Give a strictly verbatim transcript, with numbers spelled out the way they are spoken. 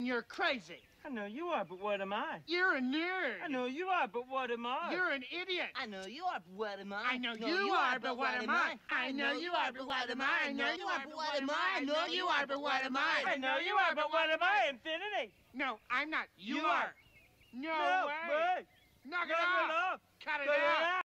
you're crazy. I know you are, but what am I? You're a nerd. I know you are, but what am I? You're an idiot. I know you are, but what am I? I know you are, but what am I? I know you are, but what am I? I know you are, but what am I? I know you are, but what am I? I know you are, but what am I? Infinity. No, I'm not. You, You are. are. No, No way. way. Knock it Knock it off. off. Cut it Cut it out. out.